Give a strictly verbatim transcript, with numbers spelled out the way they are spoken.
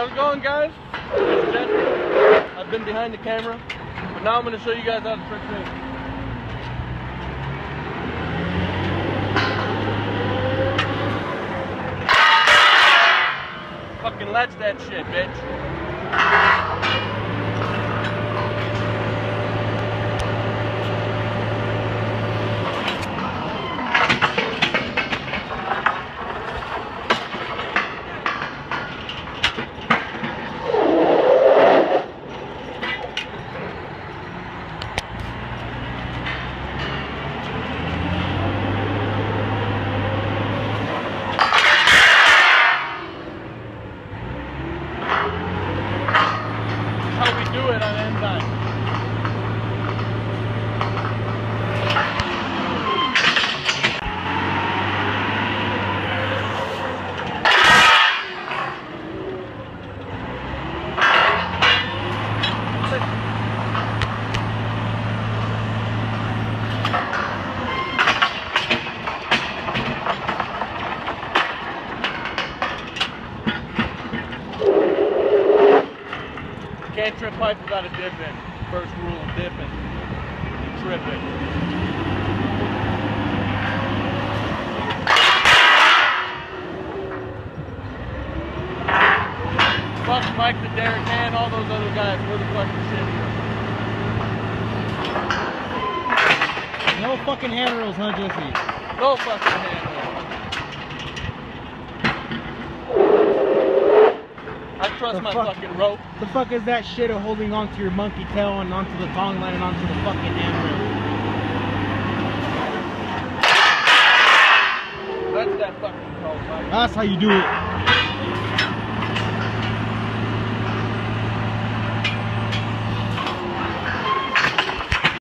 How's it going, guys? It's Jesse. I've been behind the camera, but now I'm going to show you guys how to trick things. Fucking let's that shit, bitch. How we do it on enzyme. Can't trip pipe without a dip in. First rule of dipping. You trip it. Fuck Mike the derrick and all those other guys. We're the fucking shit here. No fucking handrails, huh, Jesse? No fucking handrails. I trust The my fuck, fucking rope. The fuck is that shit of holding onto your monkey tail and onto the thong line and onto the fucking handrail? That's that fucking code, Mike. That's how you do it.